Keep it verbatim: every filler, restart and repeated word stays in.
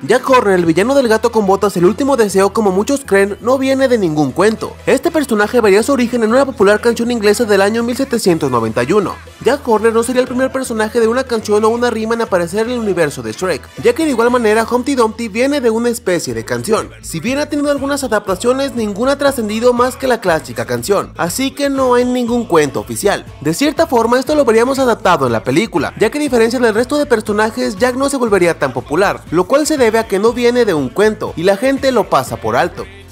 Jack Horner, el villano del gato con botas, el último deseo, como muchos creen, no viene de ningún cuento. Este personaje vería su origen en una popular canción inglesa del año mil setecientos noventa y uno. Jack Horner no sería el primer personaje de una canción o una rima en aparecer en el universo de Shrek, ya que de igual manera Humpty Dumpty viene de una especie de canción. Si bien ha tenido algunas adaptaciones, ninguna ha trascendido más que la clásica canción, así que no hay ningún cuento oficial. De cierta forma esto lo veríamos adaptado en la película, ya que a diferencia del resto de personajes, Jack no se volvería tan popular, lo cual se debe a que no viene de un cuento y la gente lo pasa por alto.